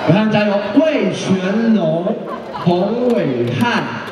伟汉加油！魏全龙、洪伟汉。